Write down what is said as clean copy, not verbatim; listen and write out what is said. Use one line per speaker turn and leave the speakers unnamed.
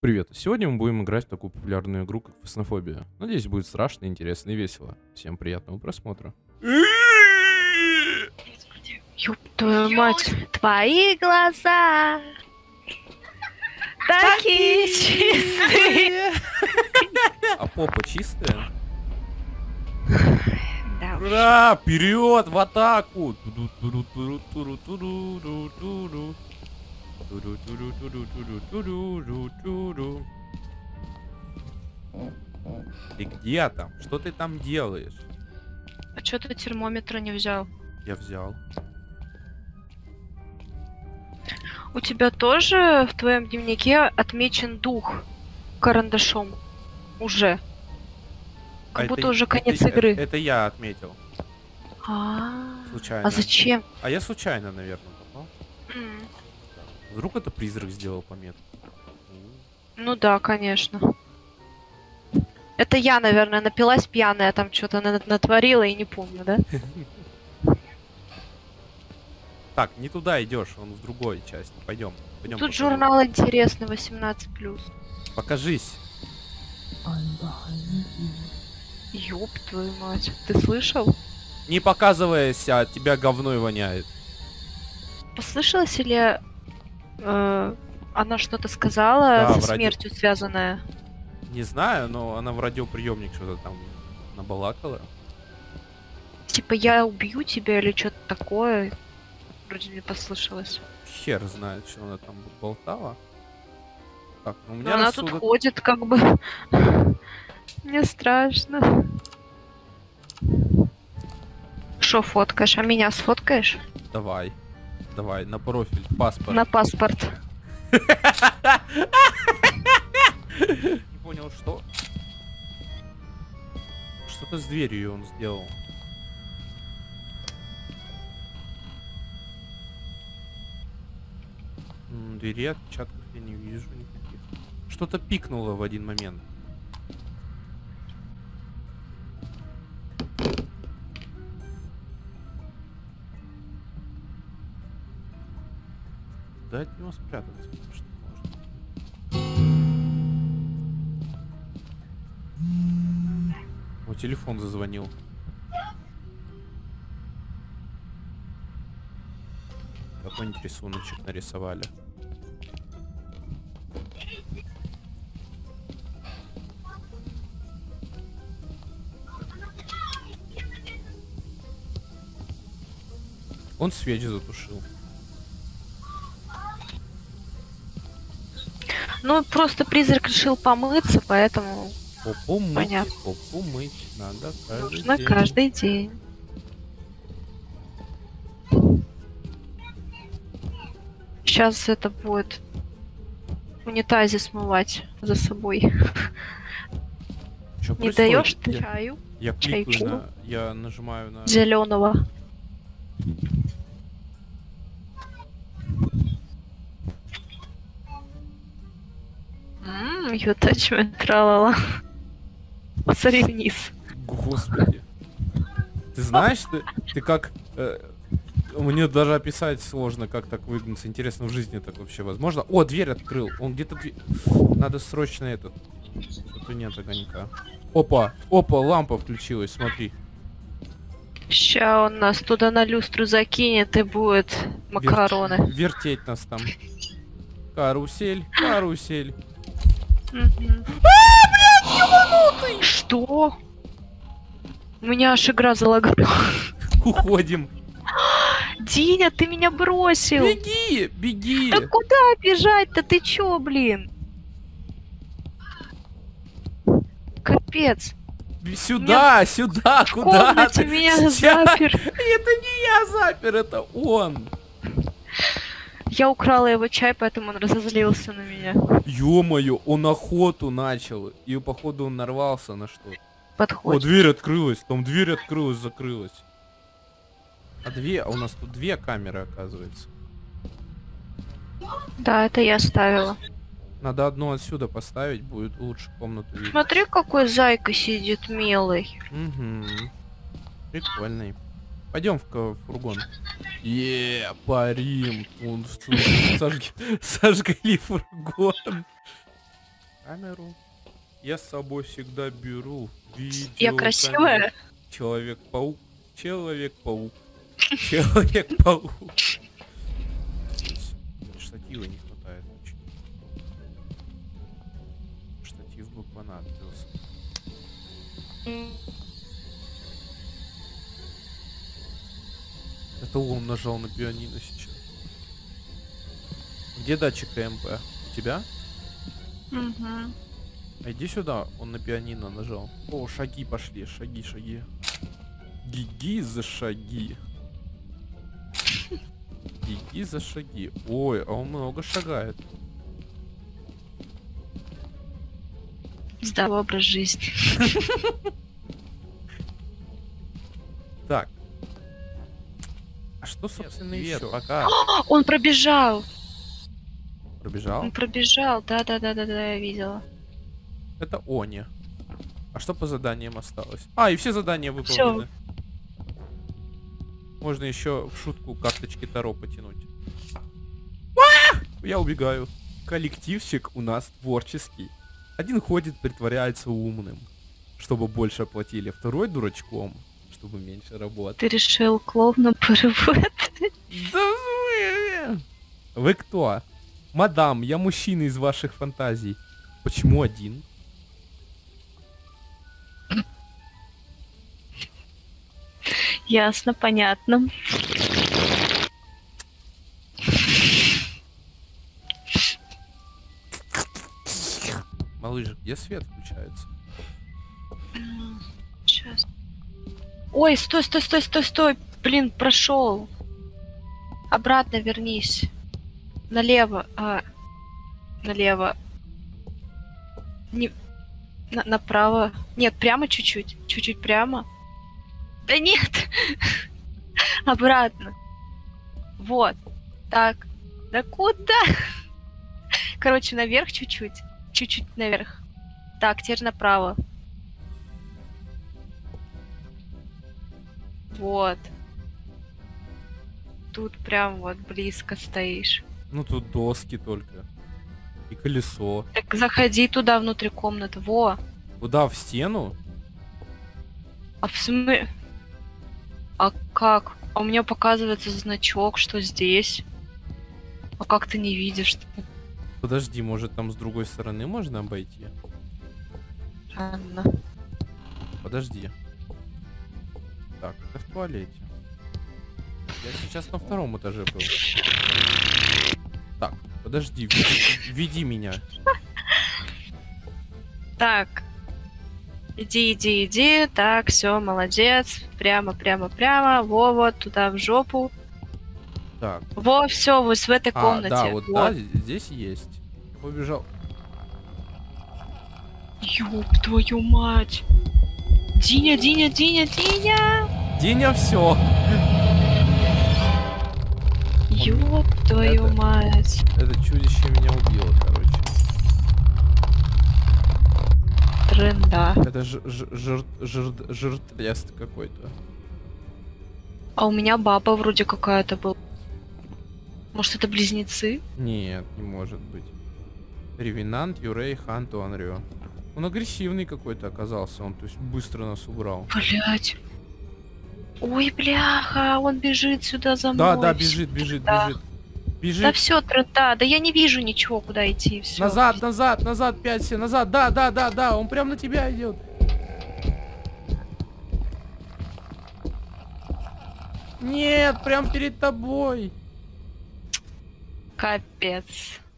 Привет! Сегодня мы будем играть в такую популярную игру, как Фаснофобия. Надеюсь, будет страшно, интересно и весело. Всем приятного просмотра.
Ёб твою мать, твои глаза такие чистые.
А попа чистая?
Да уж.
Ура! Вперед! В атаку! Ты где там? Что ты там делаешь?
А чё ты термометра не взял?
Я взял.
У тебя тоже в твоем дневнике отмечен дух карандашом? Уже. Как будто уже конец игры.
Это я отметил. Случайно.
А зачем?
А я случайно, наверное, попал.
М.
Вдруг это призрак сделал пометку?
Ну да, конечно. Это я, наверное, напилась пьяная, там что-то натворила и не помню, да?
Так, не туда идешь, он в другой части. Пойдем. Пойдем.
Тут журнал интересный, 18+.
Покажись.
Ёб твою мать, ты слышал?
Не показывайся, от тебя говно и воняет.
Послышалось или она что-то сказала
Да,
со
в ради-
смертью связанное?
Не знаю, но она в радиоприемник что-то там набалакала.
Типа я убью тебя или что-то такое? Вроде не послышалось.
Хер знает, что она там болтала. Так, ну у
Но
меня
она
рассудок...
тут ходит как бы. Мне страшно. Шо фоткаешь? А меня сфоткаешь?
Давай. Давай, на профиль, паспорт.
На паспорт.
Не понял, что? Что-то с дверью он сделал. Двери отпечатков я не вижу никаких. Что-то пикнуло в один момент. Да от него спрятаться, что можно. О, телефон зазвонил. Какой-нибудь рисуночек нарисовали. Он свечи затушил.
Ну, просто призрак решил помыться, поэтому
Попу мыть,
Понятно.
попу мыть надо каждый
нужно
день.
каждый день. Сейчас это будет в унитазе смывать за собой.
Чё
Не
происходит?
даешь
Я-
чаю
Я кликаю
чайку?
на... Я нажимаю на...
зеленого? Ютачмен тралала. Посмотри вниз.
Господи. Ты знаешь, ты как... мне даже описать сложно, как так выгнуться. Интересно, в жизни так вообще возможно? О, дверь открыл. Он где-то... Надо срочно этот... Что-то нет огонька. Опа, опа, лампа включилась, смотри.
Ща он нас туда на люстру закинет и будет макароны.
Вертеть нас там. Карусель, карусель.
Мгм. Что? У меня аж игра залагала.
Уходим.
Диня, ты меня бросил.
Беги, беги.
Да куда бежать-то? Ты чё, блин? Капец.
Сюда, сюда,
В
куда
комнате
ты?
меня
Сейчас.
запер.
Это не я запер, это он.
Я украла его чай, поэтому он разозлился на меня.
Ё-моё, он охоту начал. И походу он нарвался на что-то. О,
Подходит.
дверь открылась. Там дверь открылась, закрылась. А у нас тут две камеры, оказывается.
Да, это я ставила.
Надо одну отсюда поставить, будет лучше комнату видеть.
Смотри, какой зайка сидит милый.
Угу. Прикольный. Пойдем в фургон. Парим. Сожгли фургон. камеру. Я с собой всегда беру
Я красивая?
Человек-паук. Человек-паук. Человек-паук. Штатива не хватает очень. Штатив бы понадобился. Это он нажал на пианино сейчас. Где датчик КМП? У тебя?
Угу.
А иди сюда, он на пианино нажал. О, шаги пошли, шаги, шаги. Гиги за шаги. Гиги за шаги. Ой, а он много шагает.
Здоровый образ жизни.
Так. А что, собственно, еще? Пока.
Он пробежал.
Пробежал?
Он пробежал. Да, я видела.
Это Они. А что по заданиям осталось? А, и все задания выполнены.
Всё.
Можно еще в шутку карточки Таро потянуть. Я убегаю. Коллективчик у нас творческий. Один ходит, притворяется умным, чтобы больше платили. Второй дурачком, чтобы меньше работать.
Ты решил клоуном поработать?
Да вы кто? Мадам, я мужчина из ваших фантазий. Почему один?
Ясно, понятно.
Малыш, где свет включается?
Сейчас. Ой, стой. Блин, прошел. Обратно вернись. Налево. Налево. Не... направо. Нет, прямо чуть-чуть. Чуть-чуть прямо. Да нет. Обратно. Вот. Так. Да куда? Короче, наверх чуть-чуть. Чуть-чуть наверх. Так, теперь направо. Вот. Тут прям вот близко стоишь.
Ну тут доски только. И колесо.
Так заходи туда внутрь комнаты. Во.
Куда? В стену?
А в смысле? А как? А у меня показывается значок, что здесь. А как ты не видишь?
Подожди, может там с другой стороны можно обойти?
Ладно.
Подожди. Так, это в туалете. Я сейчас на втором этаже был. Так, подожди, веди меня.
Так. Иди. Так, все, молодец. Прямо. Во, вот, туда в жопу.
Так.
Во, все, вот в этой комнате.
Да, вот, да, здесь есть. Побежал.
Ёб твою мать. Диня.
Диня, все.
Ёб твою мать.
Это чудище меня убило, короче.
Тренда.
Это жиртрест какой-то.
А у меня баба вроде какая-то была. Может, это близнецы?
Нет, не может быть. Ревенант, Юрей, Ханту, Анрио. Он агрессивный какой-то оказался, он то есть быстро нас убрал.
Блять. Ой, бляха, он бежит сюда за мной.
Да, бежит.
Да все, тренда, да я не вижу ничего, куда идти. Всё.
Назад, 5 все, назад, да, он прям на тебя идет. Нет, прям перед тобой.
Капец.